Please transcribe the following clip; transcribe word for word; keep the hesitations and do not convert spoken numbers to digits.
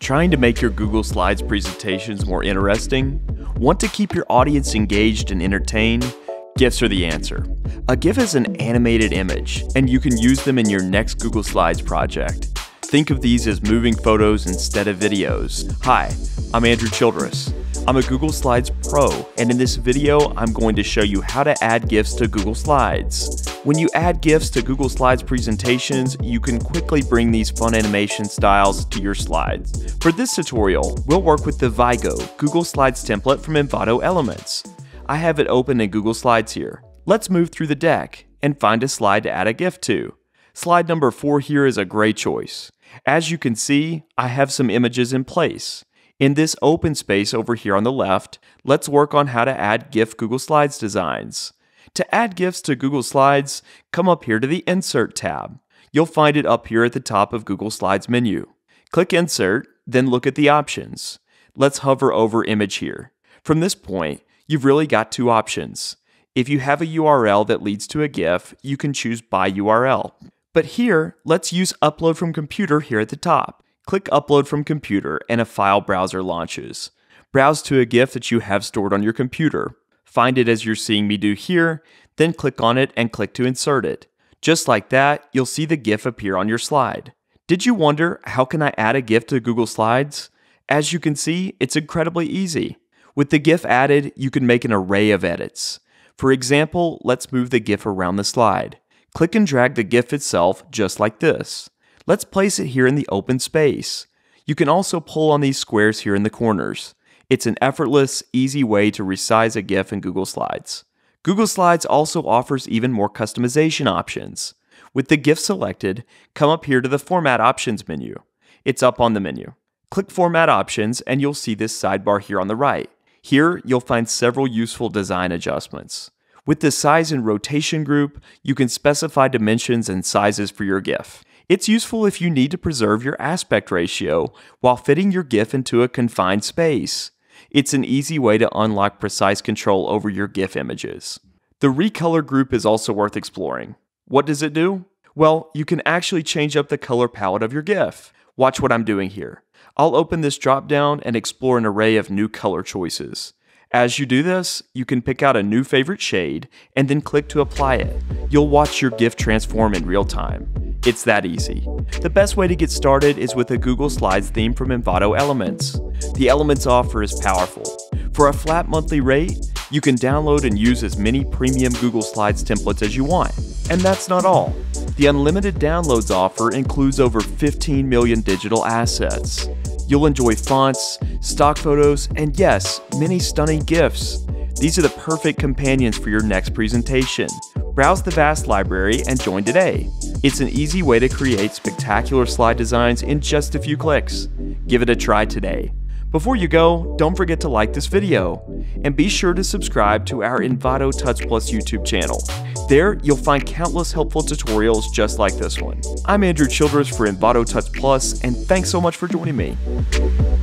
Trying to make your Google Slides presentations more interesting? Want to keep your audience engaged and entertained? GIFs are the answer. A GIF is an animated image, and you can use them in your next Google Slides project. Think of these as moving photos instead of videos. Hi, I'm Andrew Childress. I'm a Google Slides pro, and in this video, I'm going to show you how to add GIFs to Google Slides. When you add GIFs to Google Slides presentations, you can quickly bring these fun animation styles to your slides. For this tutorial, we'll work with the Vigo Google Slides template from Envato Elements. I have it open in Google Slides here. Let's move through the deck and find a slide to add a GIF to. Slide number four here is a great choice. As you can see, I have some images in place. In this open space over here on the left, let's work on how to add GIF Google Slides designs. To add GIFs to Google Slides, come up here to the Insert tab. You'll find it up here at the top of Google Slides menu. Click Insert, then look at the options. Let's hover over Image here. From this point, you've really got two options. If you have a U R L that leads to a GIF, you can choose By U R L. But here, let's use Upload from Computer here at the top. Click Upload from Computer and a file browser launches. Browse to a GIF that you have stored on your computer. Find it as you're seeing me do here, then click on it and click to insert it. Just like that, you'll see the GIF appear on your slide. Did you wonder, how can I add a GIF to Google Slides? As you can see, it's incredibly easy. With the GIF added, you can make an array of edits. For example, let's move the GIF around the slide. Click and drag the GIF itself just like this. Let's place it here in the open space. You can also pull on these squares here in the corners. It's an effortless, easy way to resize a GIF in Google Slides. Google Slides also offers even more customization options. With the GIF selected, come up here to the Format Options menu. It's up on the menu. Click Format Options and you'll see this sidebar here on the right. Here, you'll find several useful design adjustments. With the Size and Rotation group, you can specify dimensions and sizes for your GIF. It's useful if you need to preserve your aspect ratio while fitting your GIF into a confined space. It's an easy way to unlock precise control over your GIF images. The Recolor group is also worth exploring. What does it do? Well, you can actually change up the color palette of your GIF. Watch what I'm doing here. I'll open this drop-down and explore an array of new color choices. As you do this, you can pick out a new favorite shade and then click to apply it. You'll watch your GIF transform in real time. It's that easy. The best way to get started is with a Google Slides theme from Envato Elements. The Elements offer is powerful. For a flat monthly rate, you can download and use as many premium Google Slides templates as you want. And that's not all. The unlimited downloads offer includes over fifteen million digital assets. You'll enjoy fonts, stock photos, and yes, many stunning GIFs. These are the perfect companions for your next presentation. Browse the vast library and join today. It's an easy way to create spectacular slide designs in just a few clicks. Give it a try today. Before you go, don't forget to like this video, and be sure to subscribe to our Envato Touch Plus YouTube channel. There, you'll find countless helpful tutorials just like this one. I'm Andrew Childress for Envato Touch Plus, and thanks so much for joining me.